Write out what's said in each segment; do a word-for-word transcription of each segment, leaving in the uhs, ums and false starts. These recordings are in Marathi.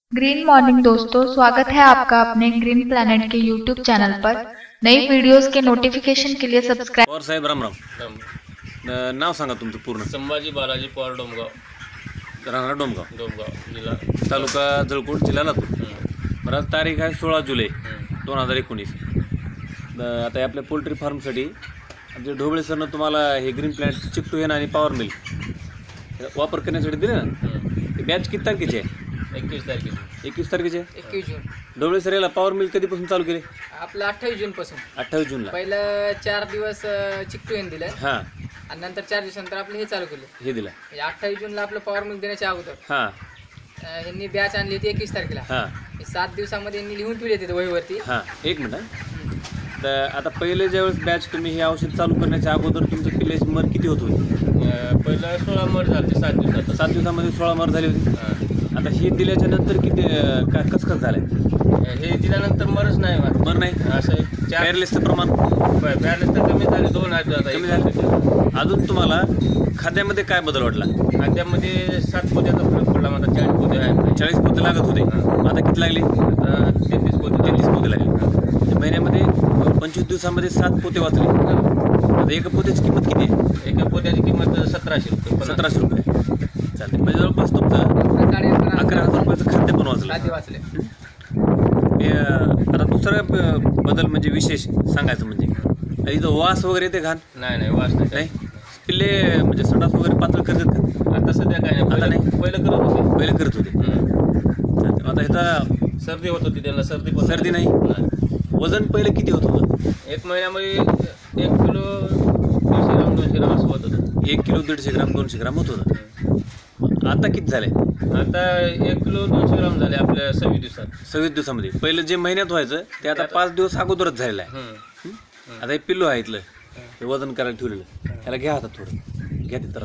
ग्रीन मॉर्निंग दोस्तों, स्वागत है आपका अपने ग्रीन प्लैनेट के यूट्यूब चैनल पर। नई वीडियोस के नोटिफिकेशन के लिए सब्सक्राइब। पवार साहेब राम राम. न- नाव सांगा तुमचं पूर्ण. संभाजी बालाजी पवार डोमगाव. राहणार डोमगाव, डोमगाव जिल्हा तालुका जळकोट, जिल्हा लातूर. बरं, आज तारीख आहे सोळा जुलै दोन हजार एकोणीस. आता हे आपल्या पोल्ट्री फार्मसाठी आमचे ढोबळे सरनं तुम्हाला हे ग्रीन प्लॅनेट चिकटू हे आणि पॉवर मिल्क वापर करण्यासाठी दिले ना. ते बॅच किती तारखेचे आहे? एकवीस तारखेला. एकवीस तारखेचे. एकवीस जून. ढोबळे सर याला पॉवर मिल्क कधीपासून चालू केले? आपलं अठ्ठावीस जून पासून. अठ्ठावीस जूनला. पहिलं चार दिवस चिकटू येऊन दिलं हां, आणि नंतर चार दिवसानंतर आपलं हे चालू केलं. हे दिलं. म्हणजे अठ्ठावीस जूनला आपलं पॉवर मिल्क देण्याच्या अगोदर हां अं, ह्यांनी बॅच आणली होती एकवीस तारखेला. हां हे सात दिवसामध्ये यांनी लिहून ठेवली तिथे वहीवरती. हां, एक मिनिट. तर आता पहिले ज्यावेळेस बॅच तुम्ही हे औषध चालू करण्याच्या अगोदर तुमचं पिल्ल्याची मर किती होत होती? पहिलं सोळा मर झाले सात दिवसात. सात दिवसामध्ये सोळा मर झाली होती. आता हे दिल्याच्या नंतर किती काय कसं कसं झालं? हे दिल्यानंतर मरच नाही मग. मर नाही. असं चार पॅरलेसचं प्रमाण बॅलन्स तर कमी झाले, दोन आहेत आता. कमी झालं. अजून तुम्हाला खाद्यामध्ये काय बदल वाटला? खाद्यामध्ये सात पोत्याचा फरक पडला. माझा चाळीस पोते आहे. चाळीस पोते लागत होते, आता किती लागले? आता तेहतीस पोते. तेहतीस पोते लागले. म्हणजे महिन्यामध्ये पंचवीस दिवसामध्ये सात पोते वाचले. आता एका पोत्याची किंमत किती आहे? एका पोत्याची किंमत सतराशे रुपये. सतराशे रुपये. चालते. म्हणजे जवळपास तुमचं साडे अकरा अकरा हजार रुपयाचं खाद्य पण वाचलं. खाद्य वाचले. हे, आता दुसरा ब- बदल म्हणजे विशेष सांगायचं म्हणजे इथं वास वगैरे येते घाण नाही नाही वास नाही. नाही. पिल्ले म्हणजे संडास वगैरे पातळ करतात का? आता सध्या काय नाही. आता पहिलं नाही. पहिलं करत होते. पहिले करत होते. चालतंय. आता ह्याचा सर्दी होत होती त्यांना. सर्दी पण सर्दी नाही. वजन पहिले किती होत होतं? एक महिन्यामध्ये एक किलो दीडशे ग्राम दोनशे ग्राम असं होत होतं. एक किलो दीडशे ग्राम दोनशे ग्राम होत होतं. आता किती झाले? आता एक किलो दोनशे ग्राम झाले आपल्या सव्वीस दिवसात. सव्वीस दिवसामध्ये. पहिलं जे महिन्यात व्हायचं ते आता पाच दिवस अगोदरच झालेलं आहे. हं. आता हे पिल्लू आहे इथलं, हे वजन करायला ठेवलेलं. त्याला घ्या आता थोडं, घ्या ते तर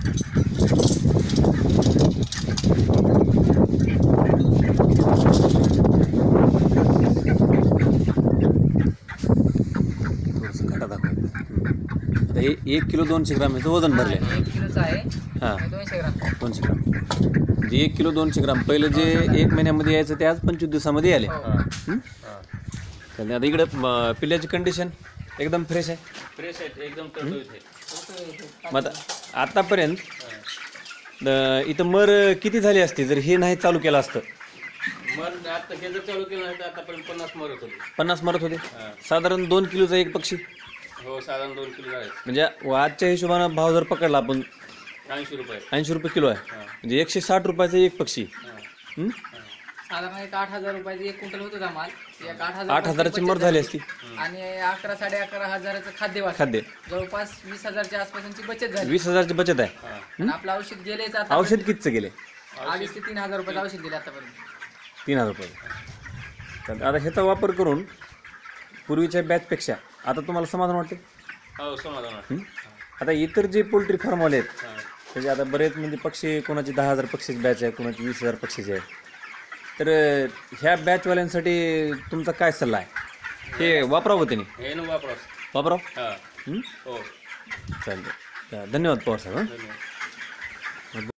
थोडंसं घाटा दाखवा. आता हे एक किलो दोनशे ग्राम ह्याचं वजन भरलं आहे. एक किलोचं आहे. हां, दोनशे ग्राम. दोनशे ग्राम. म्हणजे एक किलो दोनशे ग्राम पहिलं जे एक महिन्यामध्ये यायचं ते आज पंचवीस दिवसामध्ये आले. हं? चालेल. आता इकडं म, पिल्ल्याची कंडिशन एकदम फ्रेश आहे. फ्रेश आहेत एकदम टवटवीत आहे. मग आता आतापर्यंत अं, इथं मर किती झाली असते जर हे नाही चालू केलं असतं? मर आता हे जर चालू केलं नाही तर आतापर्यंत पन्नास मरत होते. पन्नास मरत होते. साधारण दोन किलोचा एक पक्षी. हो, साधारण दोन किलो झाले. म्हणजे आजच्या हिशोबानं भाव जर पकडला आपण ऐंशी रुपये. ऐंशी रुपये किलो आहे. म्हणजे एकशे साठ रुपयाचा एक पक्षी. हं? साधारण एक आठ हजार रुपयाची एक क्विंटल होत होता माल. एक आठ हजार आठ हजाराची मर झाली असती. आणि अकरा साडे अकरा हजाराचं खाद्य वाचलं. खाद्य जवळपास वीस हजारच्या आसपासची बचत झाली. वीस हजारची बचत आहे. आणि आपलं औषध गेलेच आता. औषध कितीचं गेले? अडीच ते तीन हजार रुपयाचं औषध दिले आतापर्यंत. तीन हजार रुपये. तर आता ह्याचा वापर करून पूर्वीच्या बॅचपेक्षा आता तुम्हाला समाधान वाटते? हो, समाधान वाटतं. हं? आता इतर जे पोल्ट्री फार्मवाले आहेत त्याचे आता बरेच म्हणजे पक्षी, कोणाची दहा हजार पक्षीची बॅच आहे, कोणाची वीस हजार पक्षीची आहे. तर ह्या बॅचवाल्यांसाठी तुमचा काय सल्ला आहे? हे वापरावं त्याने? हे न वापरा. वापराव. हां. हं? हो. चालतं. धन्यवाद पवार साहेब. हं? धन्यवाद.